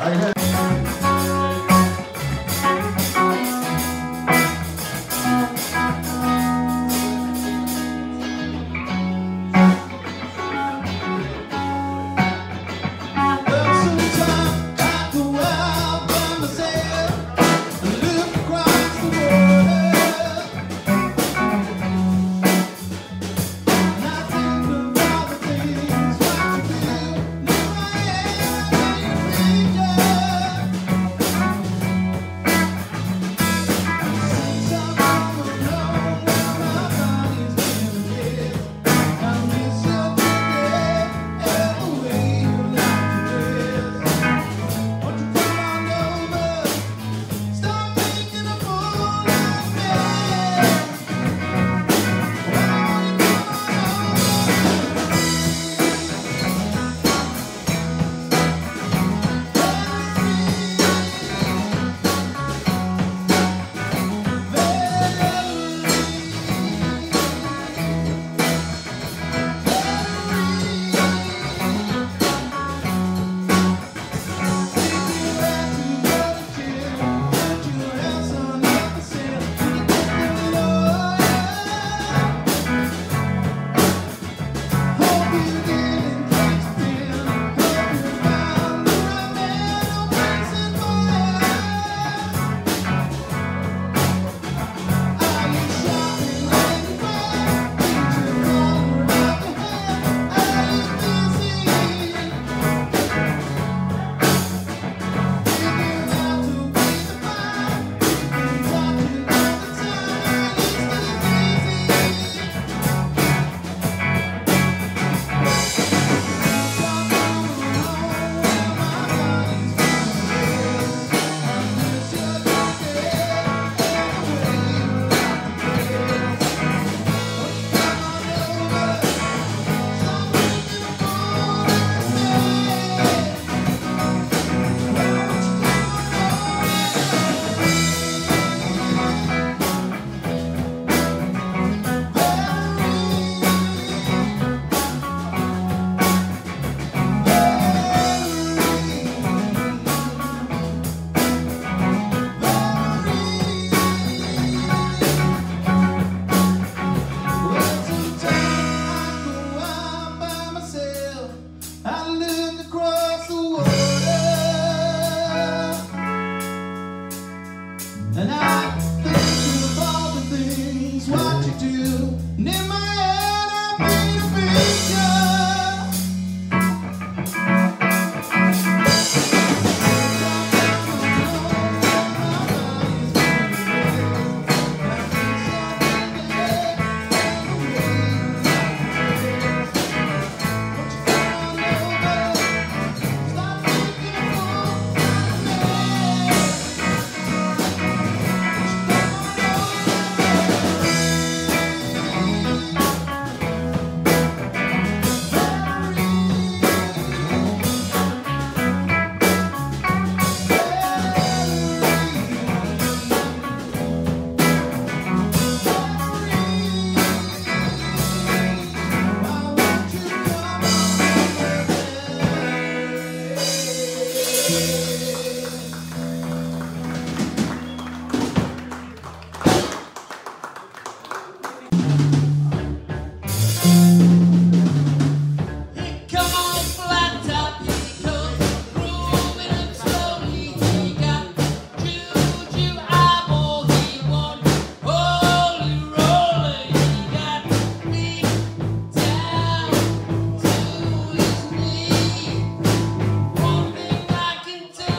One thing I can tell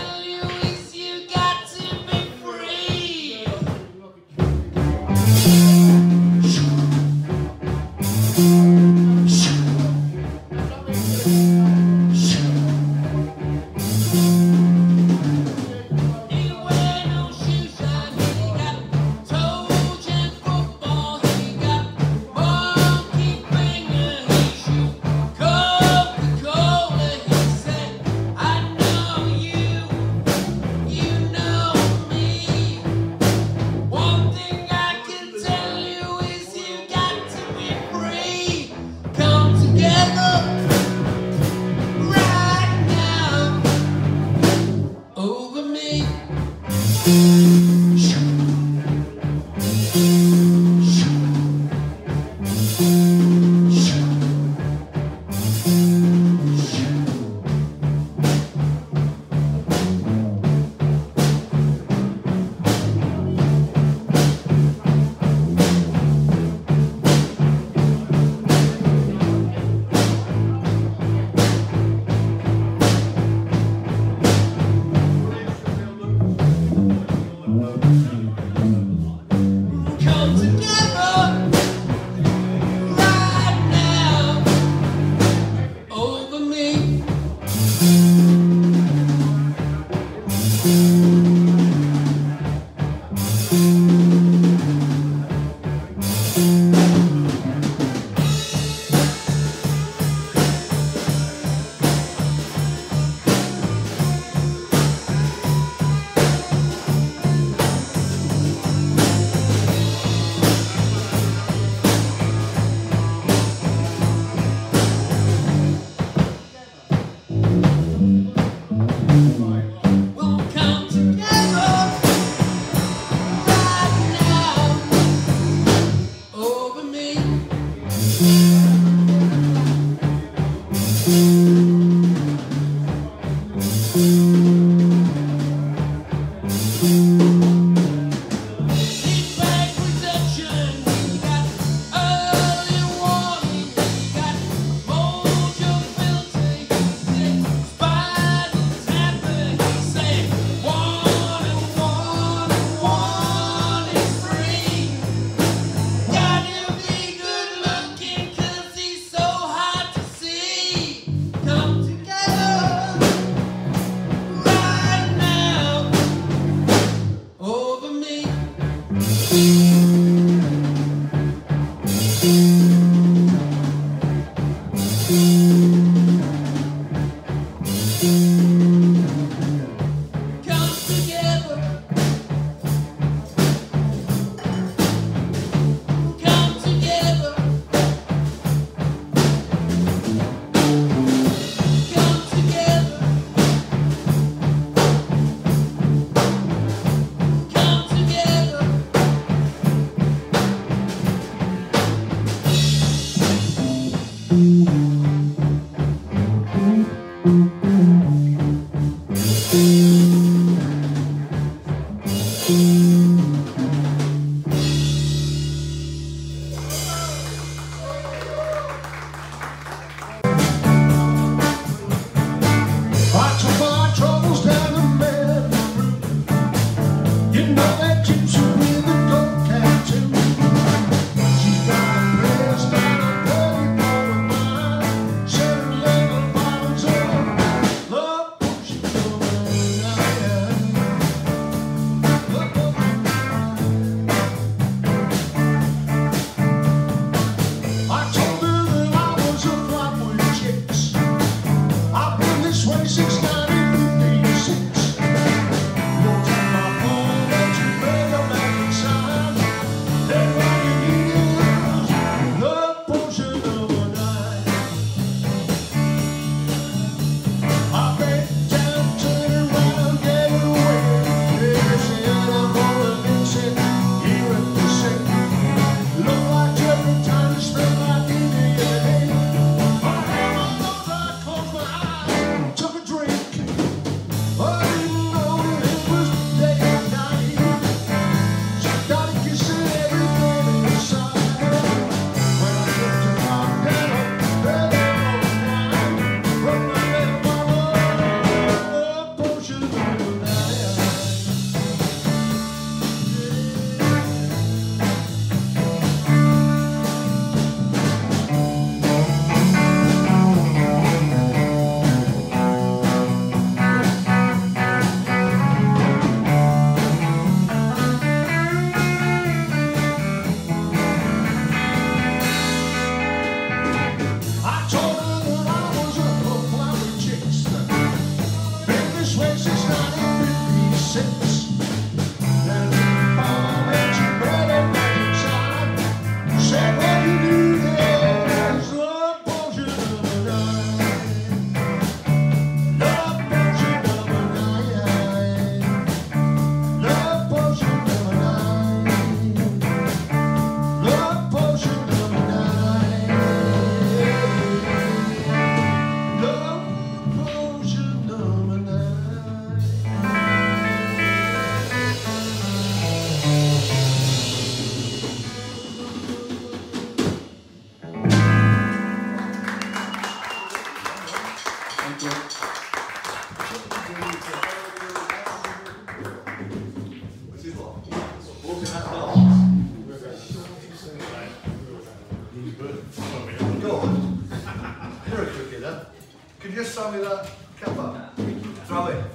Could you just show me that cover? Throw it.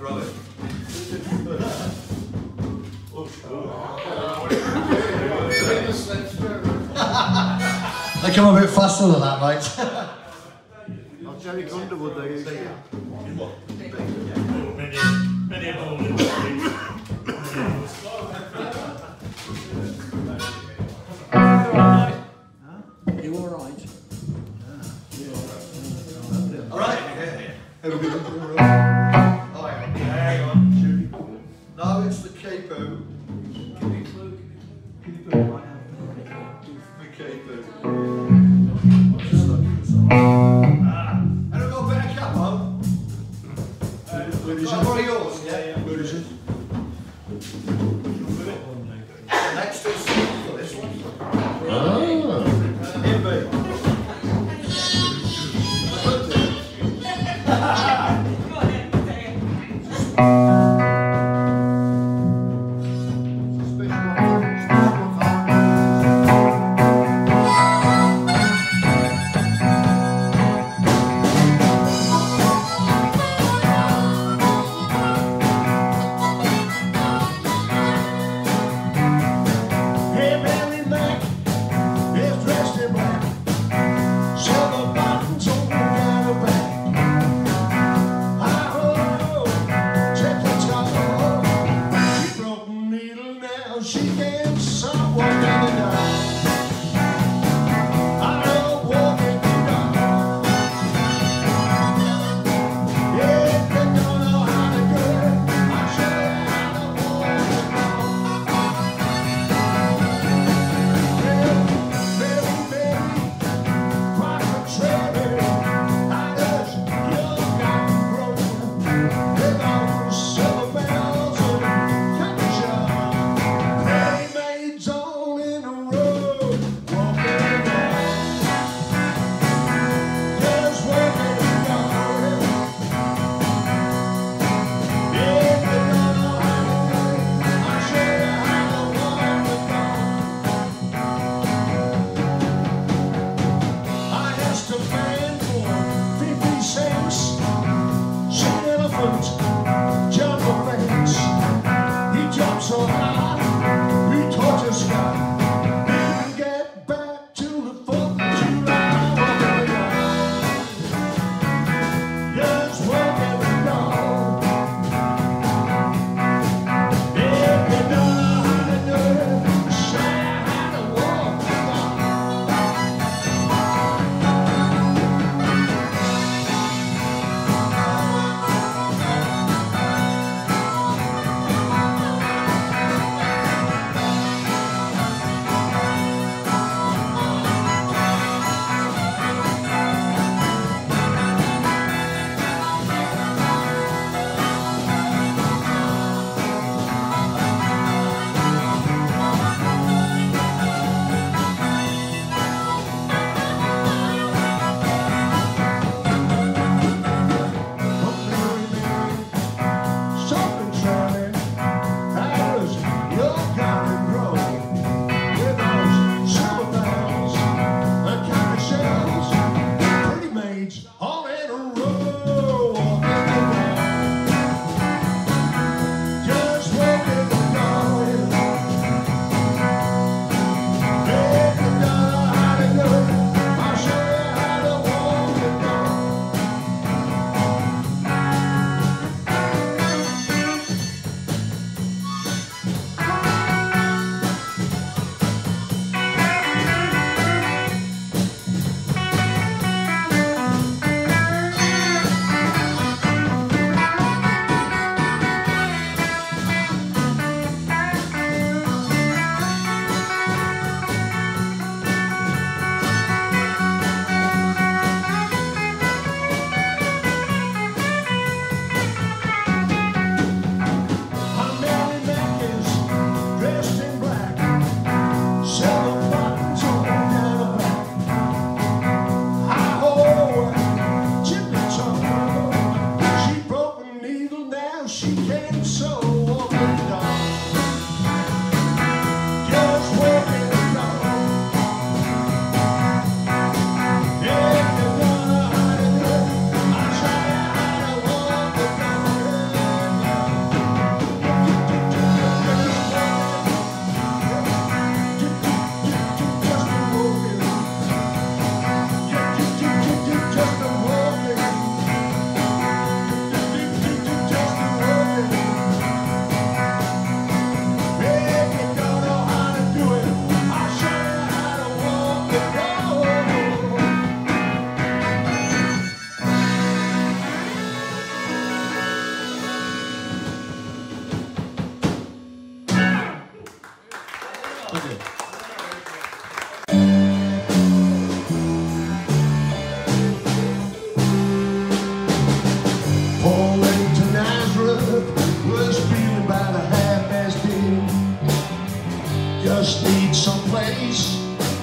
They come a bit faster than that, mate. I'll Jerry Underwood, they use it. Many You all right? All right. All right. What are yours? Yeah. Next is this one. Ah. Here, babe.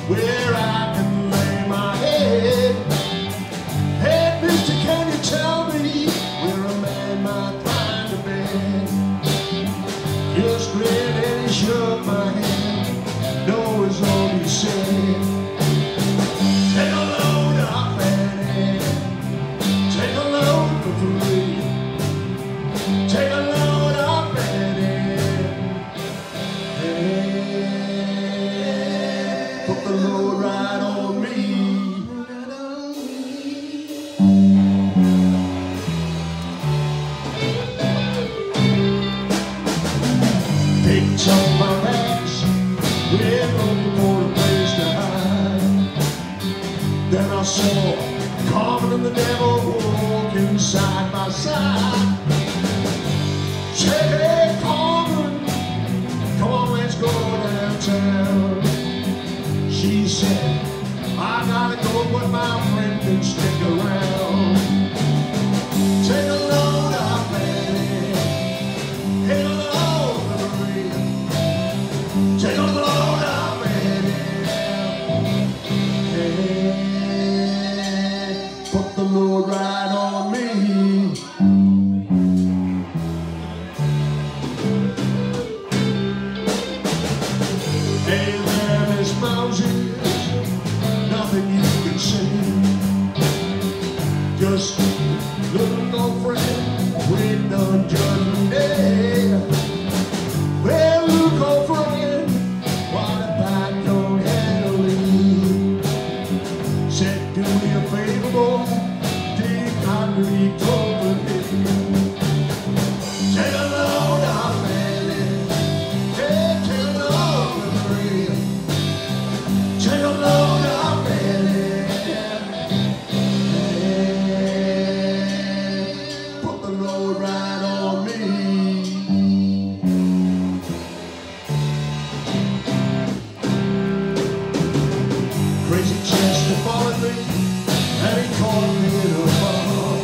where I can lay my head. Hey, mister, can you tell me where a man might find a bed? Just grinned and he shook my hand. No is all he said. Take a load off Annie. Take a load for free. Take a load off Annie. Hey, put the load right on me. Picked up my bags, we're looking for a place to hide. Then I saw Carmen and the devil walking side by side. Said, hey Carmen, come on, let's go downtown. She said, I gotta go, but my friend can stick around. Take a load off Annie. Take a load for Maria. Take a load off Annie. Hey, put the load right on me. Hey there, Miss Moses, nothing you can say. Just looking old friend, waiting on Judgment Day. Well, look, old friend, what about young Adeline? Said, do me a favor, boy, take out the Copenhagen. Take a load off Annie. Hey, take a load for free. Take a load off Annie. Hey, put the load right on me. Crazy Chester followed me, and he caught me in a bar.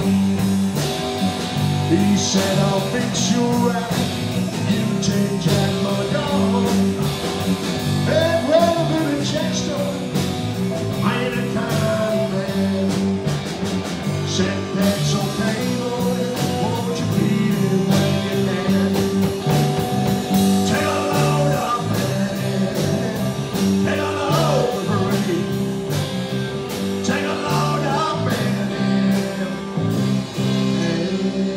He said, I'll fix you right, you take Jack my dog. Hey, well, Billy Chester, I ain't a kind man. Said, that's okay, boy, won't you beat it when you can? Take a load off Annie. Take a load for free. Take a load off Annie. Hey,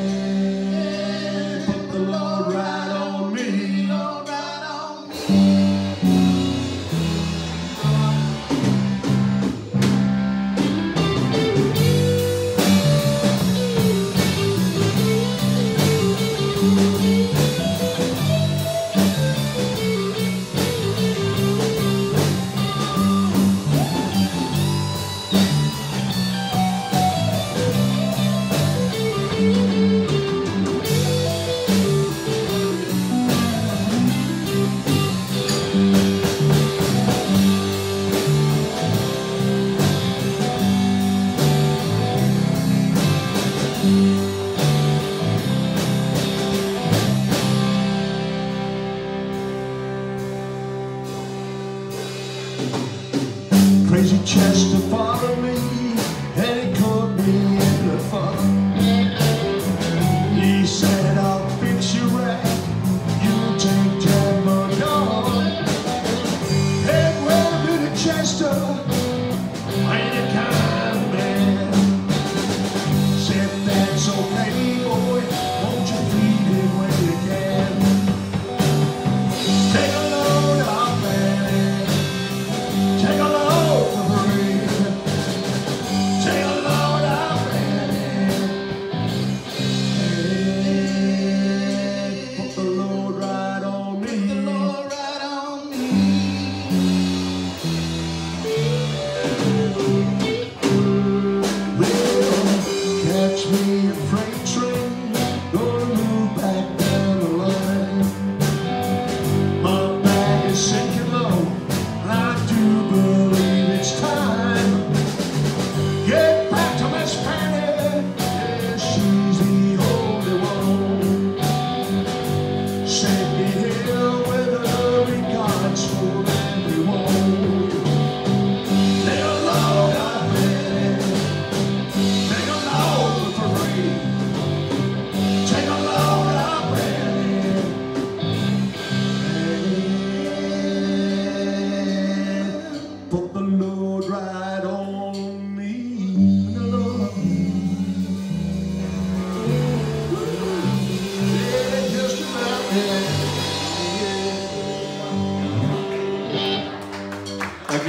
put the load right on me. Load right on me. Crazy Chester followed me, and he caught me in the fun. He said, I'll fix you right, you take Jack my dog. Hey, well, Billy Chester, I ain't a kind man. Said, that's okay, boy, won't you feed it when you can? Take a load off Annie. Take a load for free. Take a load off Annie. Hey,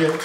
you.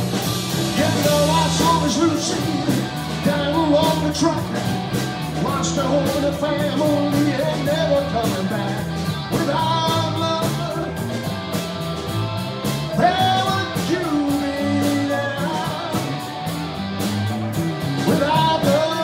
Lucy down along the track, watched a home and a family and never coming back. Without love, where would you be now? Without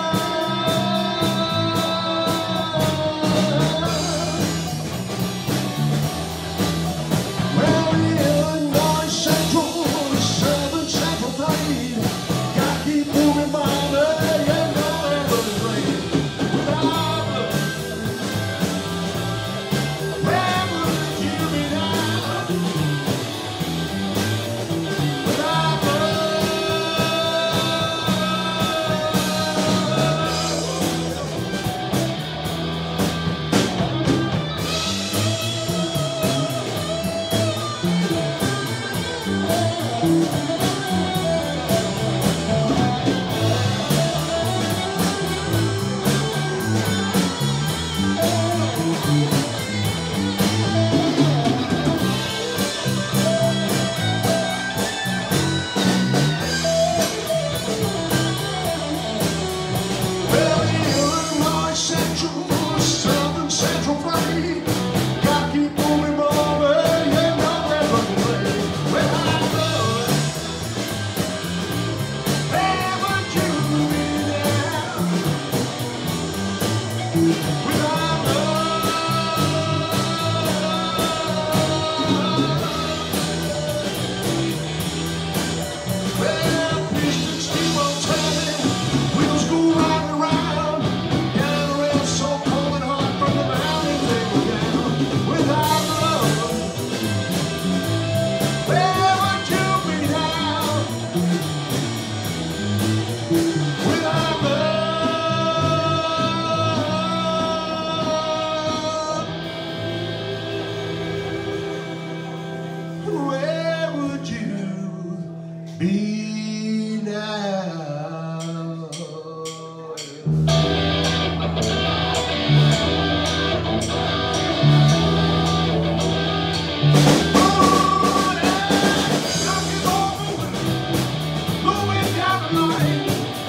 be now. Moving down the line.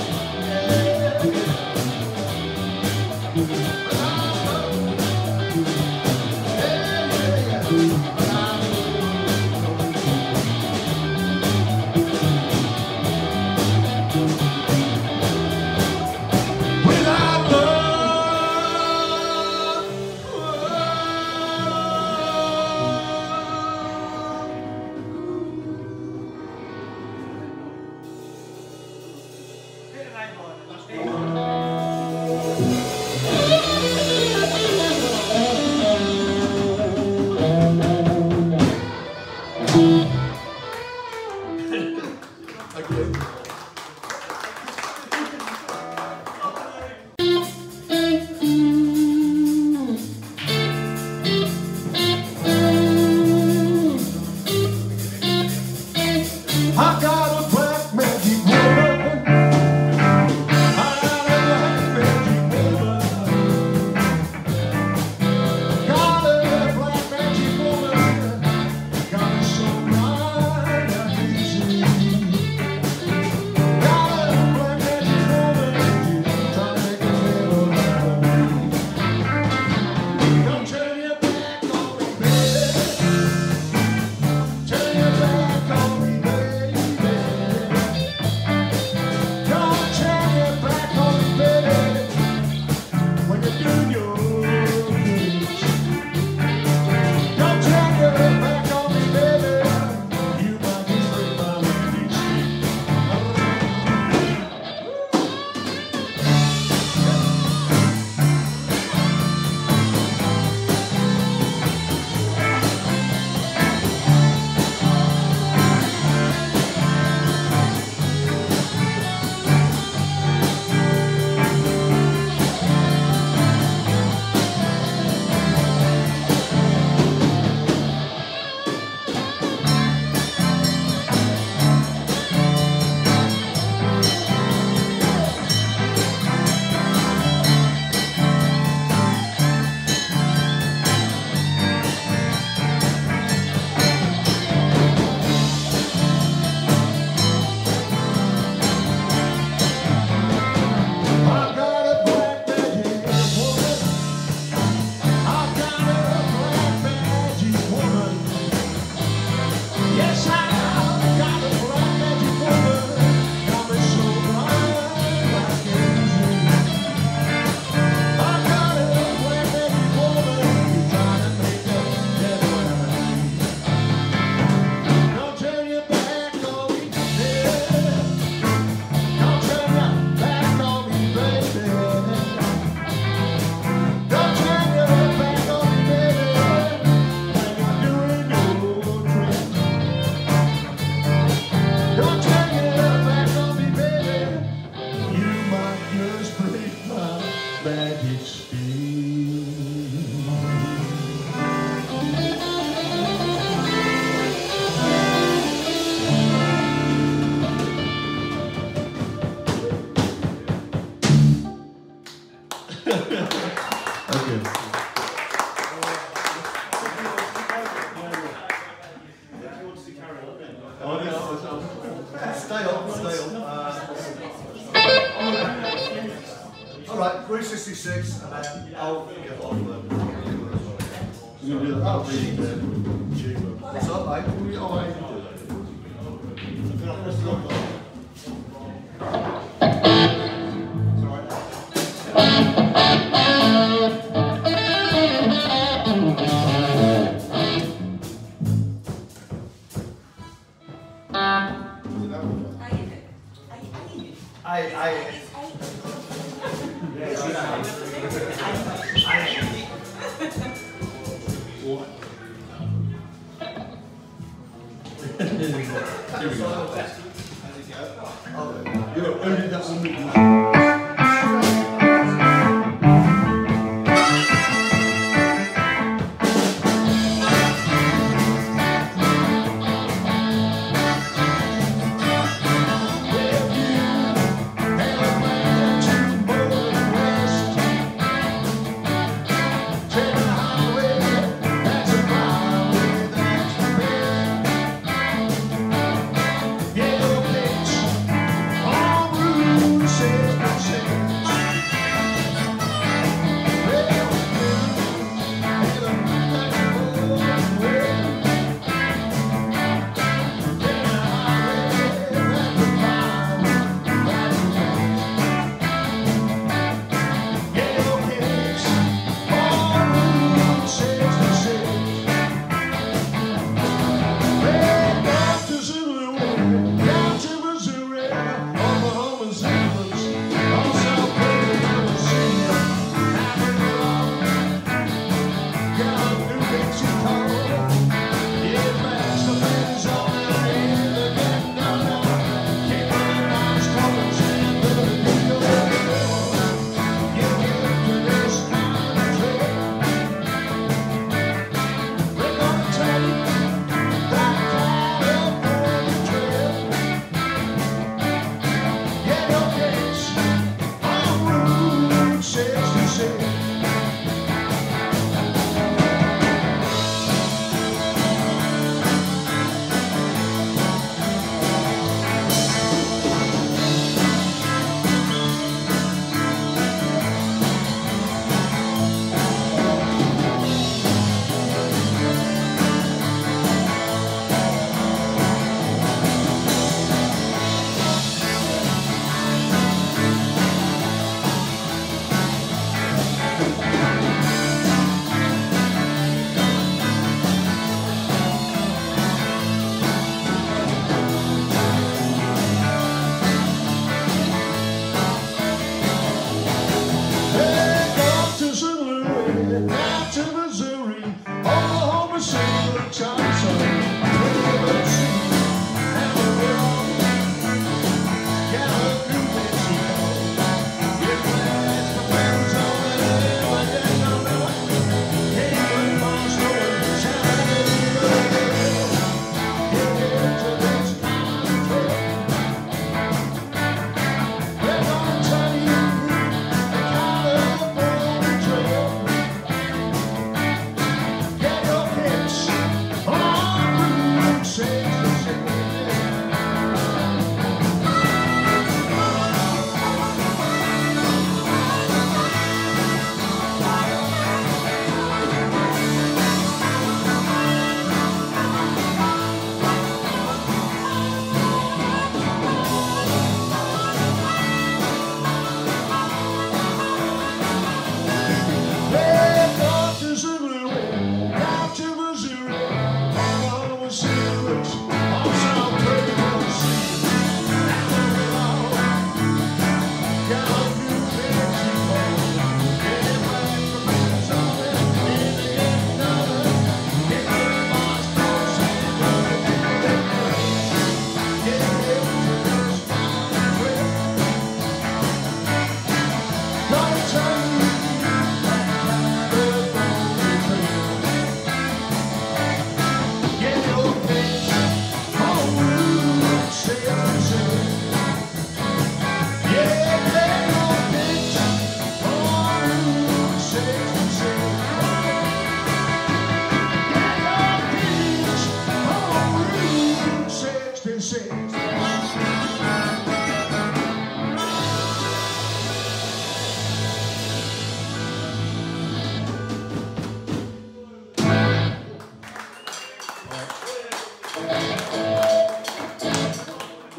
I got a black magic woman. I got a black magic woman. Got a black magic woman. Got me so blind I can't see. Got a black magic woman. Trying to make a little out of me. Don't turn your back on me, baby. Turn your back on me, baby. Okay. Stay on, stay on. All right, 366, and then I'll get on with What's up, mate? All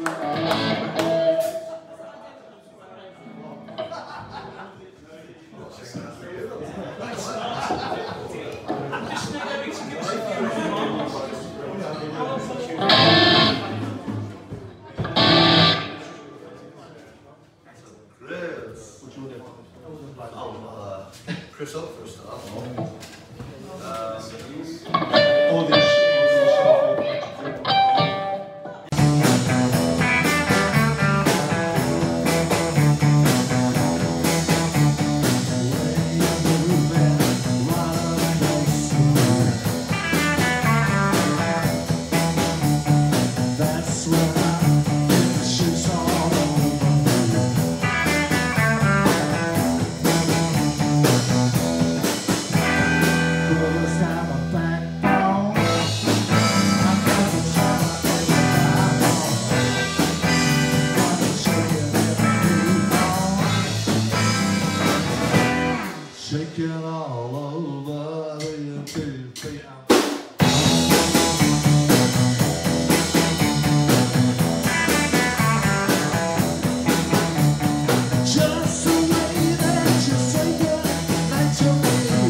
Chris up for a start. Shaking all over the 2 feet. Just the way that you say goodnight to me.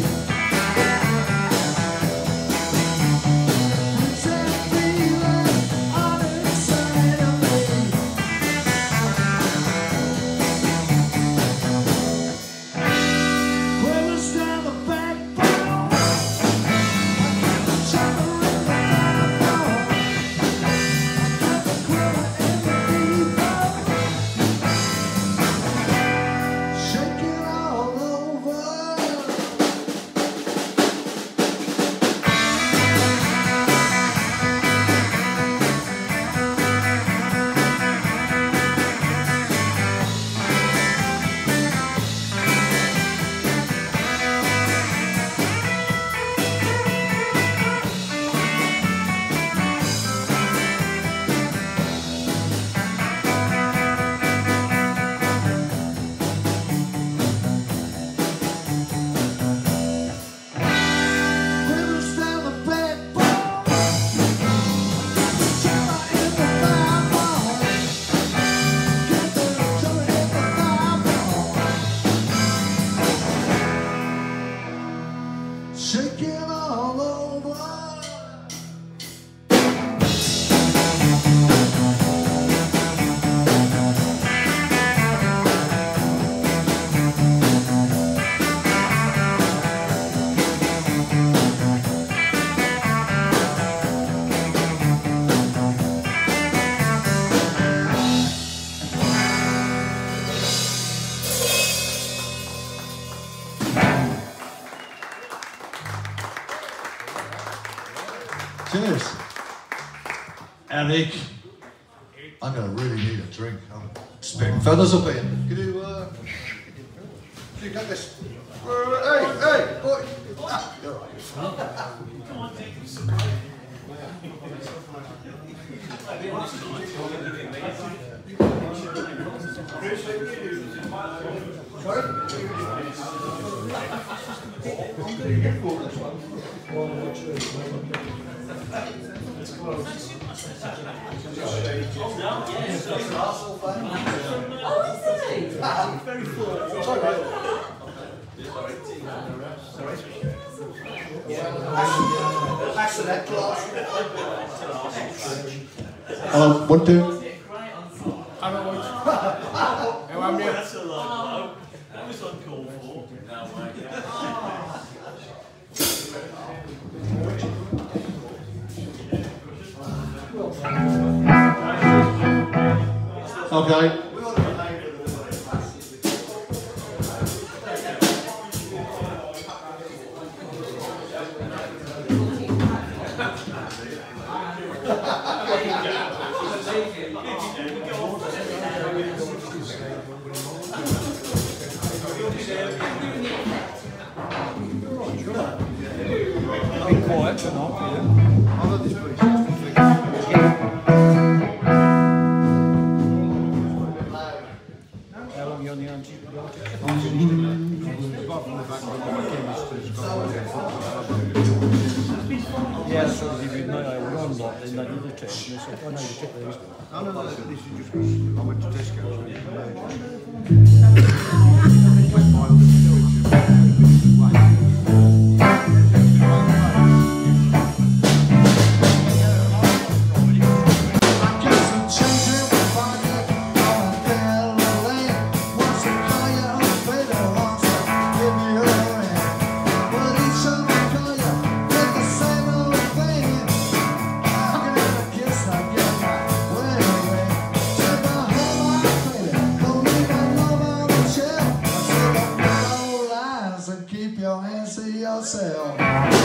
It's that feeling on the inside of me. Quivers down the backbone. I got the tremor in the backbone. I got the quiver in the deep. Shake it all over. Quivers down the backbone. Tremor in the backbone. Get the tremor in the backbone. Shake it all over. Cheers. Eric. I'm going to really need a drink. I'm spitting feathers up here. Can you get this? Hey, boy. Ah, you're right. Accident class. Hello, 1, 2. That's a lot. That was uncalled for. Okay. Be quiet or not, yeah. How long are you on the antibiotics? Yeah, that's what if you know I run a lot, then they need to bought it, and they said, oh no, you took these. No, no, this is just because I went to Tesco. Keep your hands to yourself.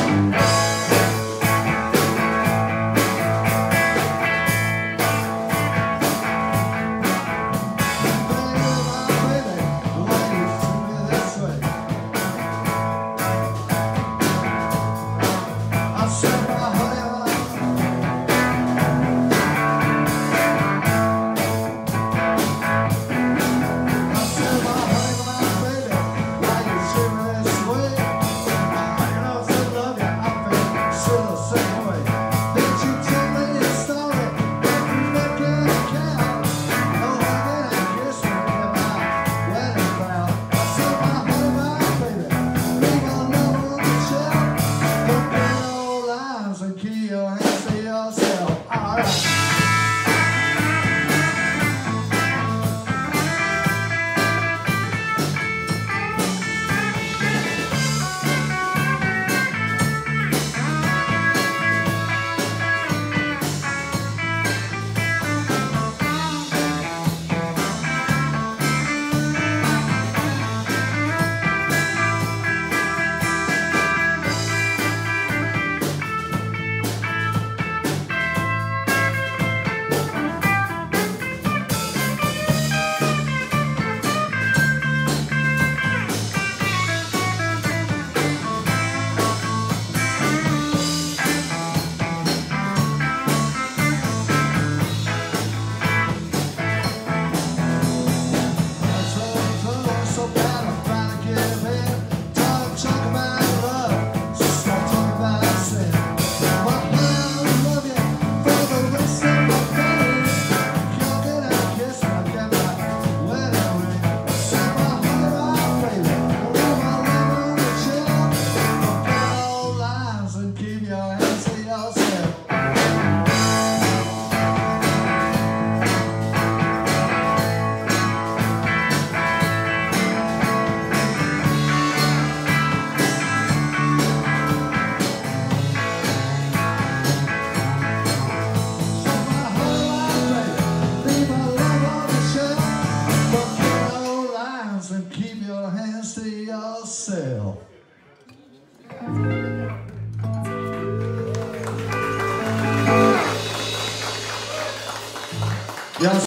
Yes.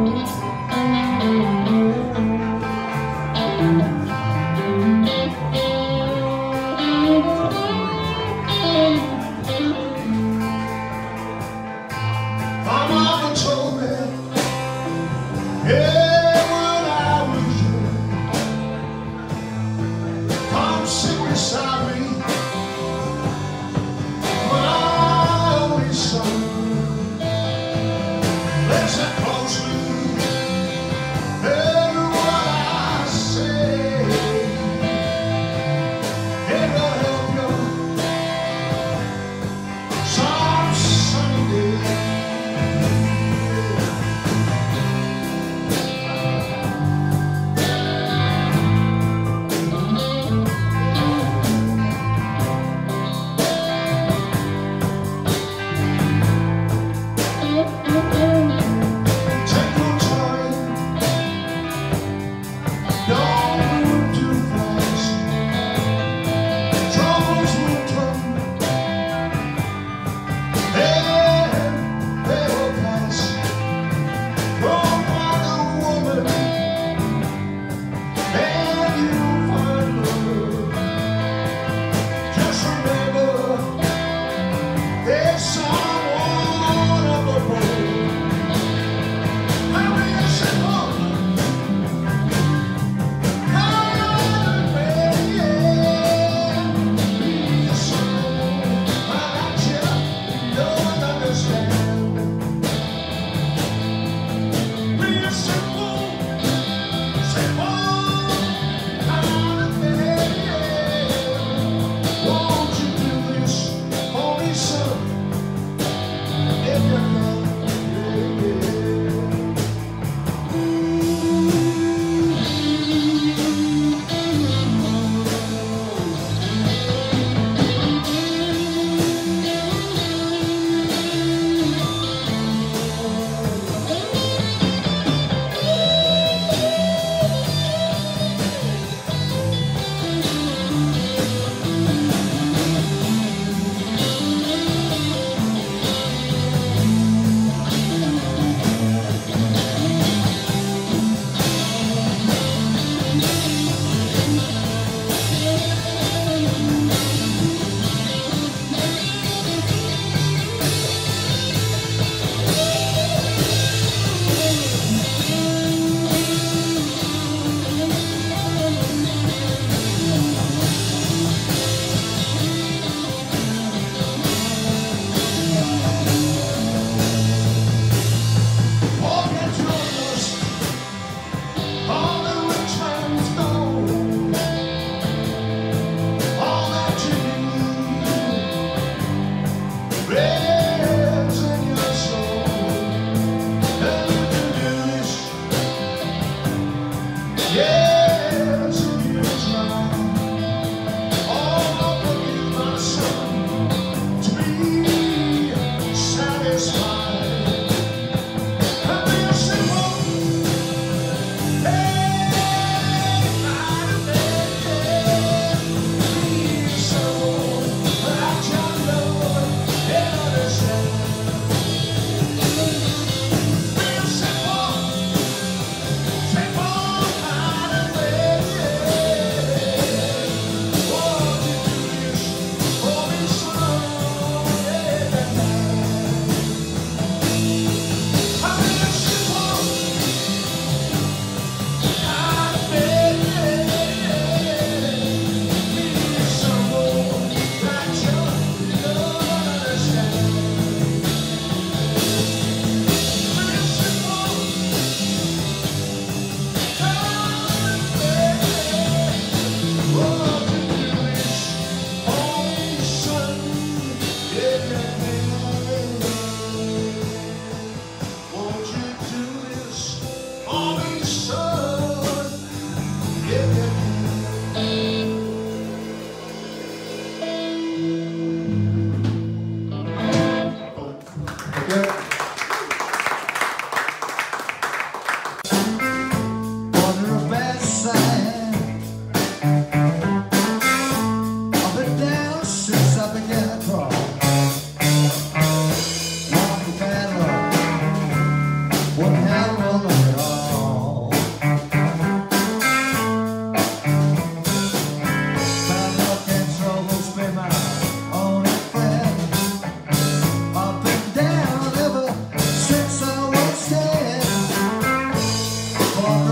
My mama told me, yeah, when I was young, come sit beside me, my only son. Listen closely, hear what I say. It'll help you some sunny day.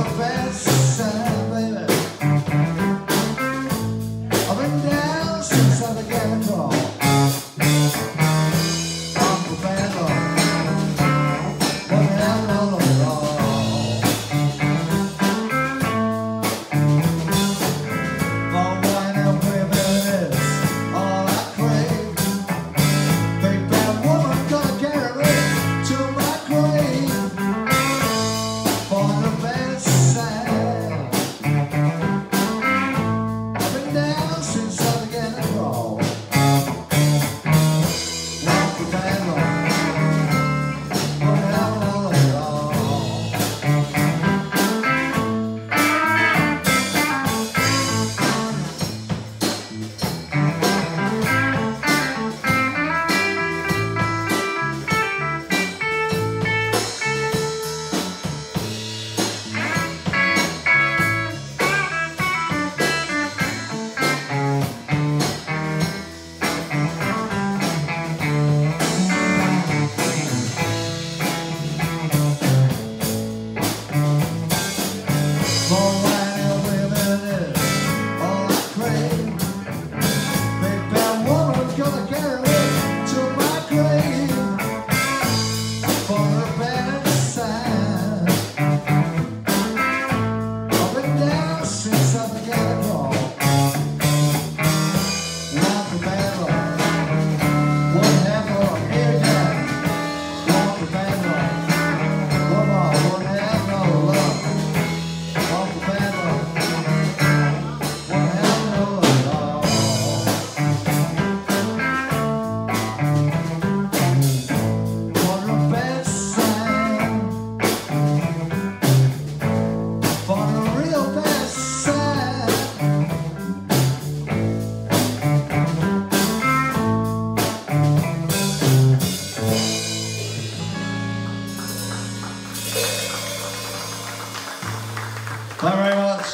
Thank you very much.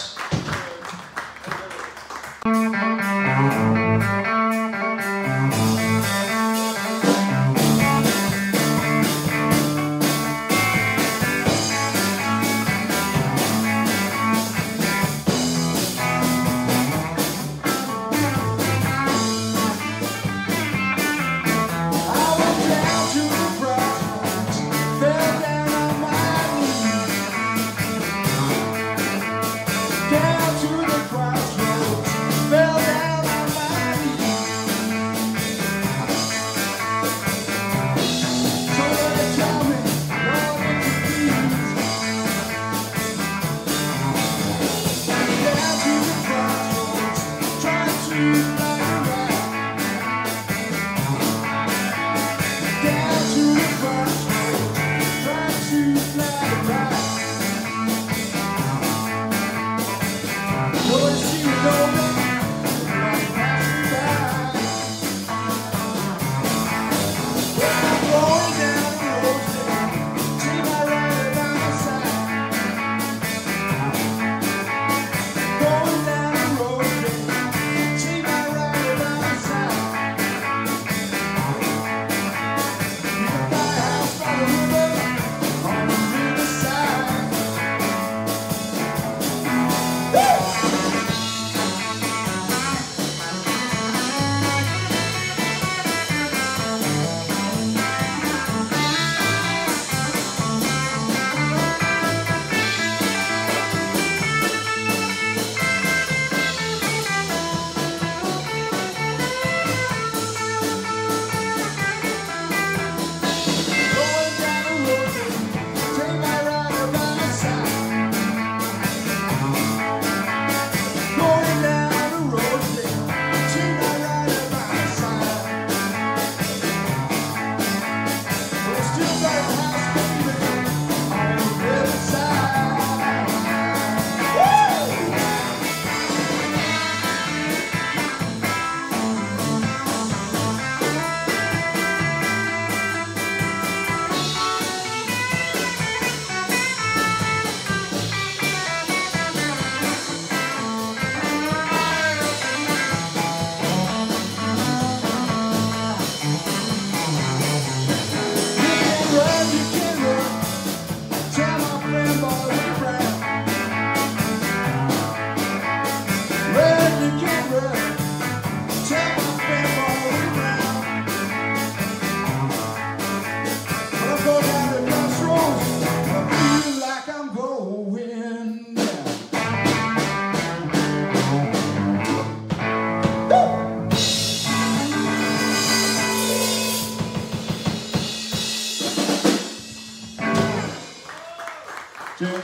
Cheers.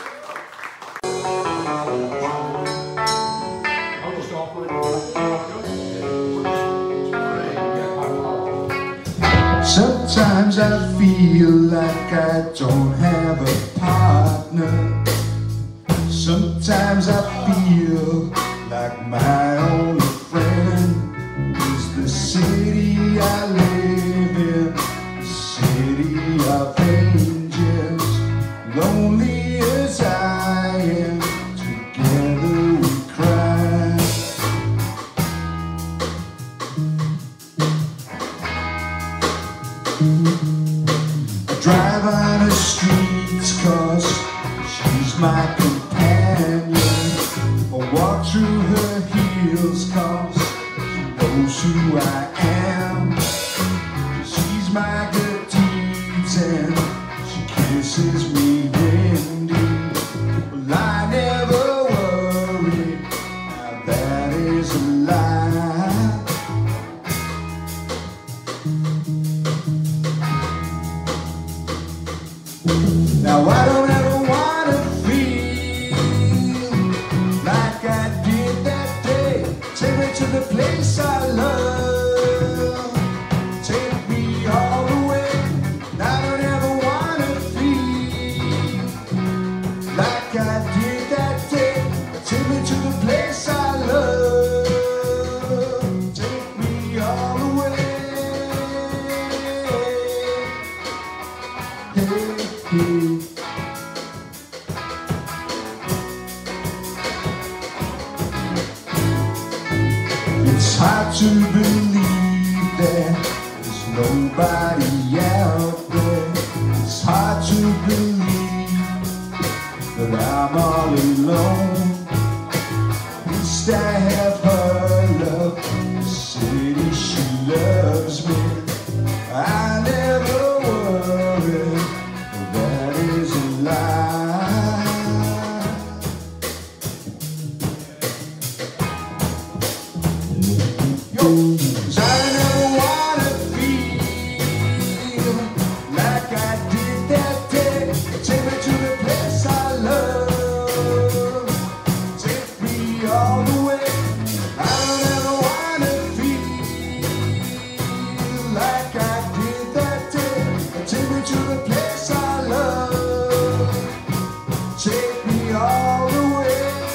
Sometimes I feel like I don't have a partner. Sometimes I feel like my only friend is the city I live in, the city of angels. Lonely as I am, together we cry. I drive on her streets 'cause she's my companion. I walk through her heels 'cause she knows who I am. She's my good deeds and she kisses me windy. Well, I never worry, now that is a lie. Now I don't ever wanna feel like I did that day. Take me to the place I love, take me all the way. I don't ever wanna feel like I did that day. Take me to the place I love, take me all the way. Hey. It's hard to believe there's nobody out there. It's hard to believe that I'm all alone. At least I have her love, the city she loves me. I never worry, that is a lie. 'Cause I never wanna feel like I did that day. Take me to the place I love, take me all the way. I don't ever wanna feel like I did that day. Take me to the place I love, take me all the way.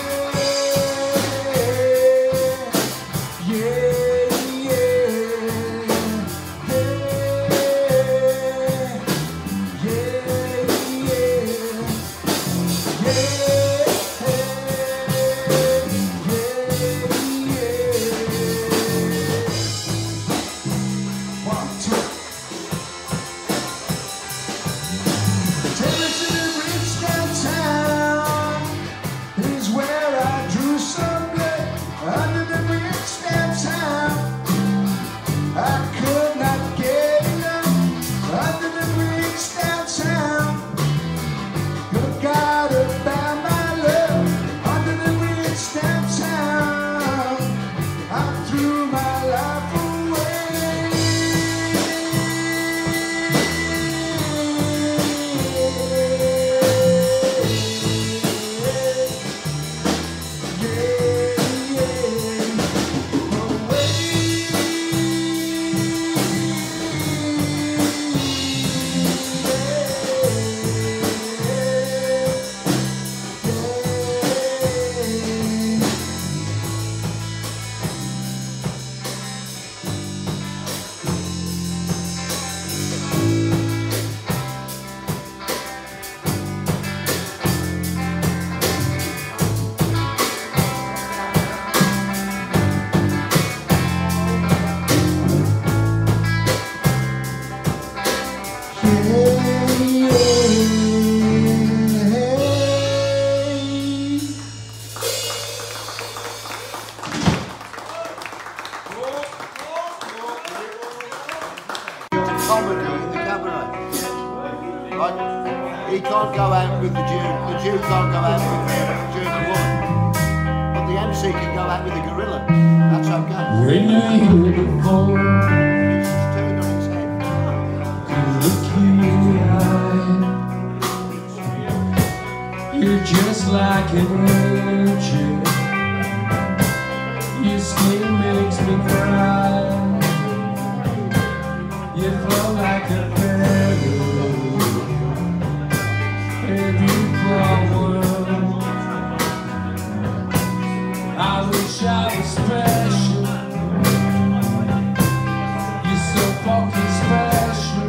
Comedy in the cabaret. Right? He can't go out with the Jew can't go out with the German woman. But the MC can go out with the gorilla. That's okay. When you hear the phone, He's just turned on his head. look in the eye. You're just like an angel. Your skin makes me cry. You flow like a feather in a beautiful world. I wish I was special. You're so fucking special.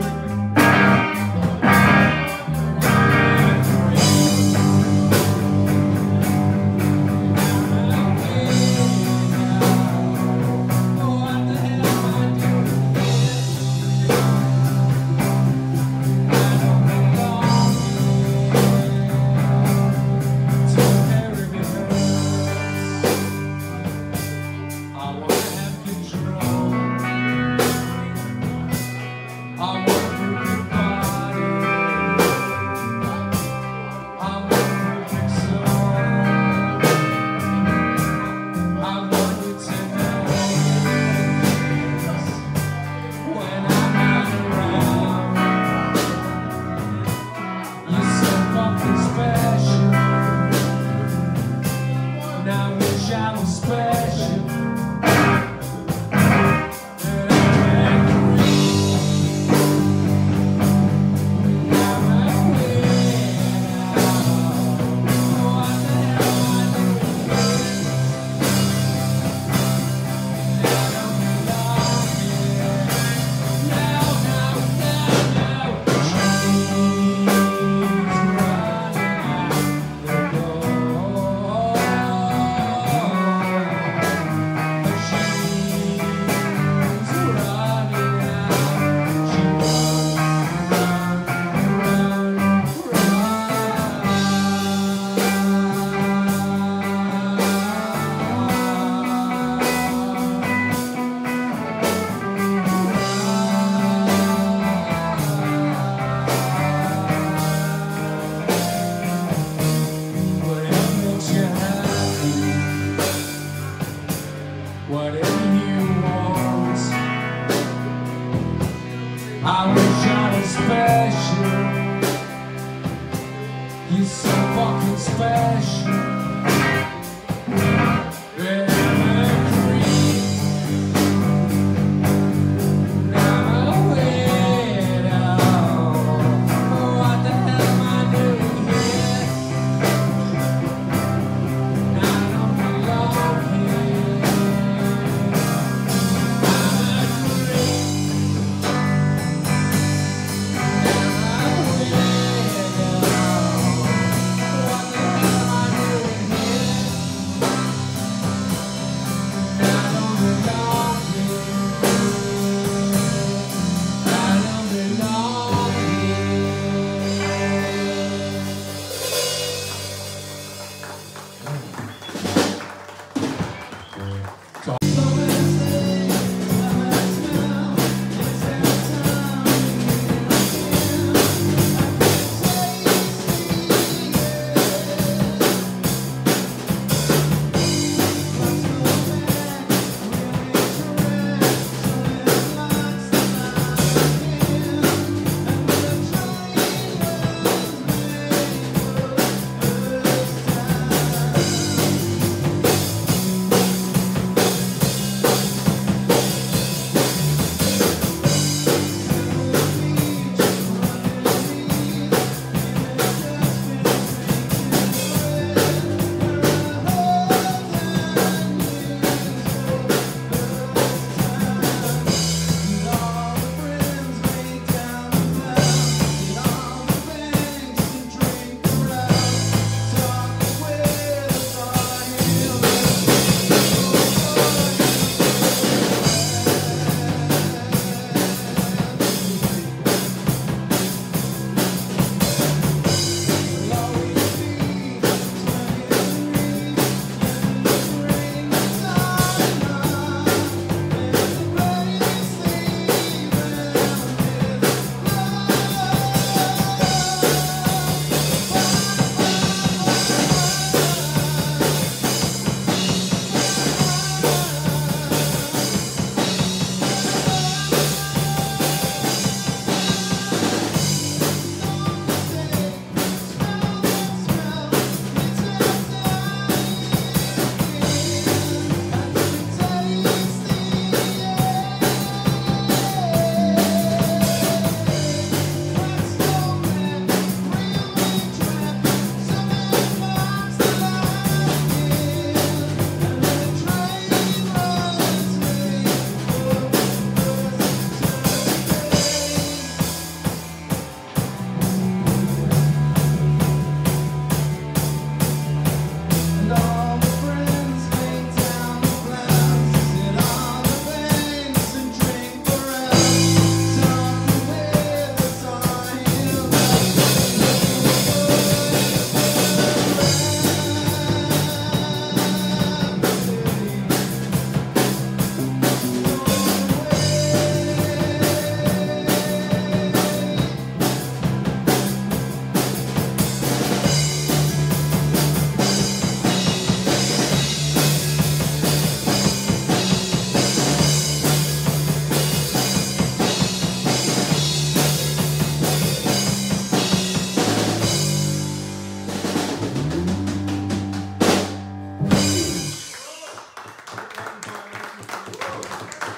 Whatever you want, I wish I was special. You're so fucking special.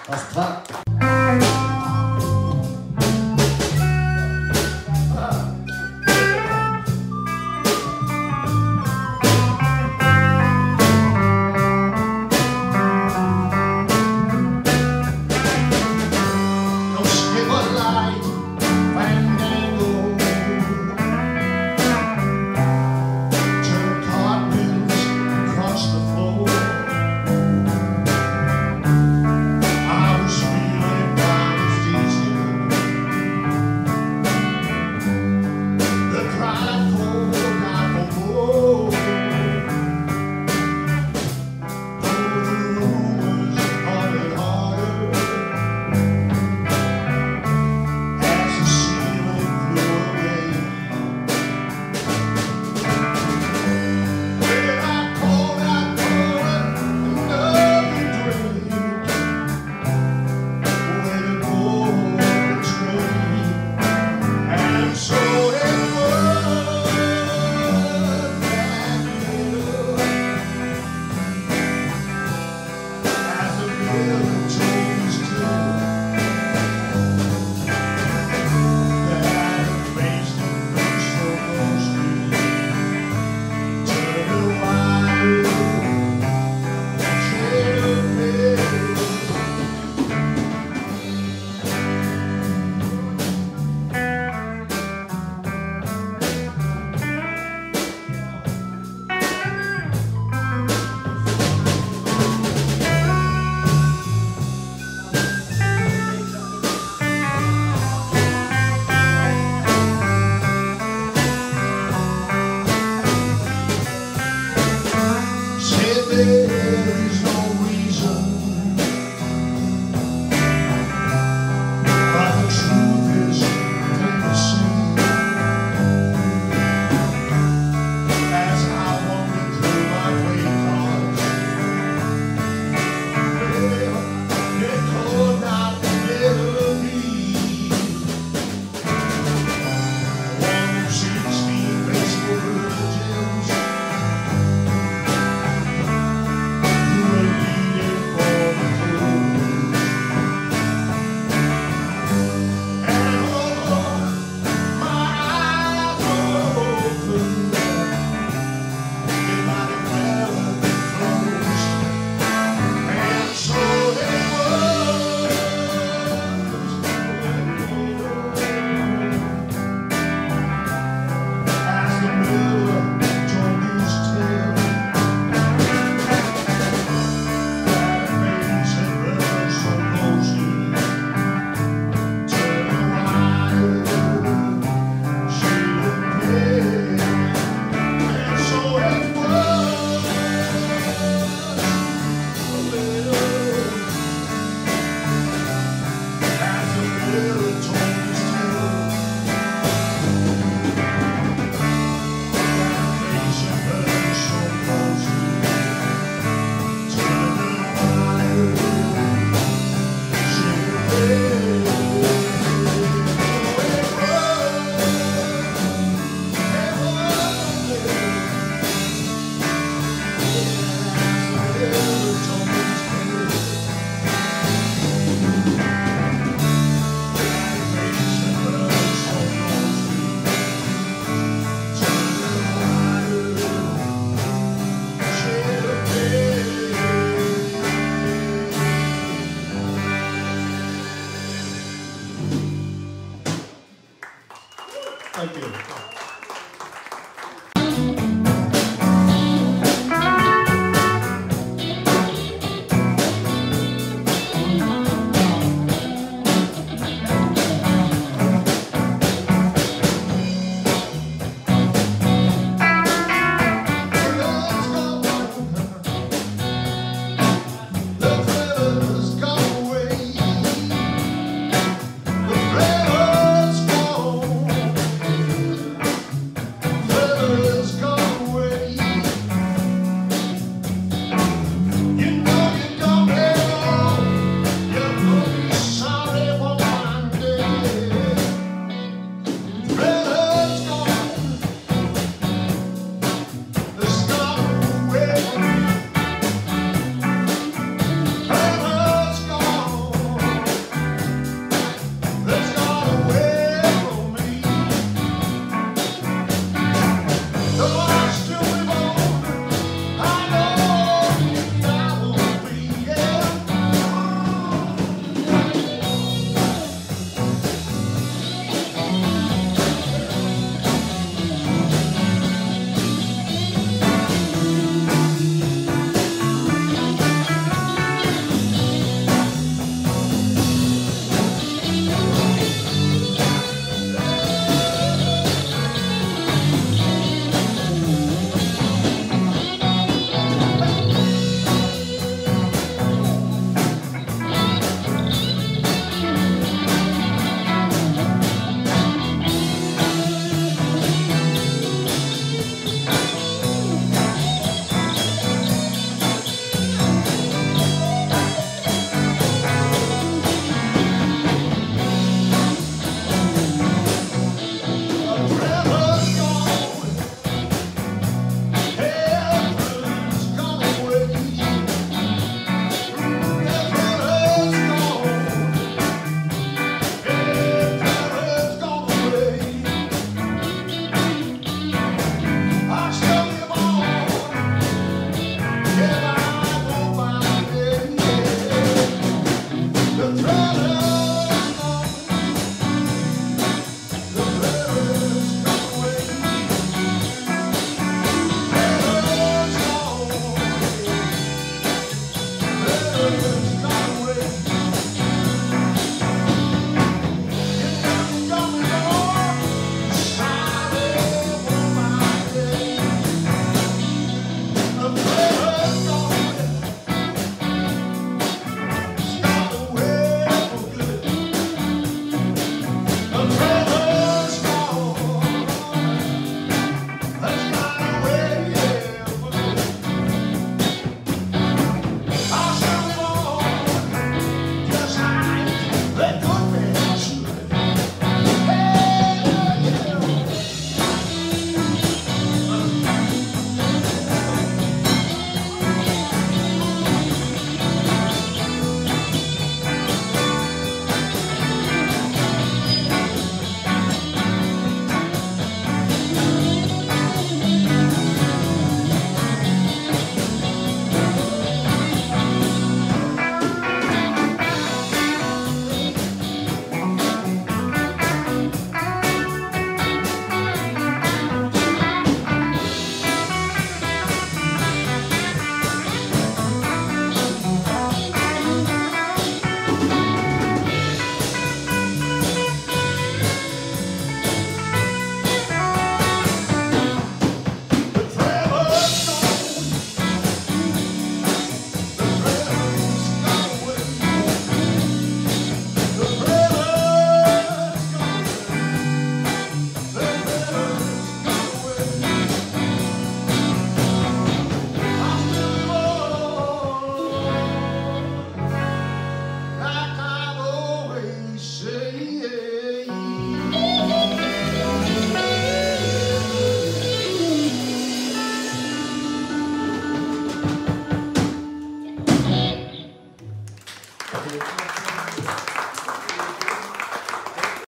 That's Pat.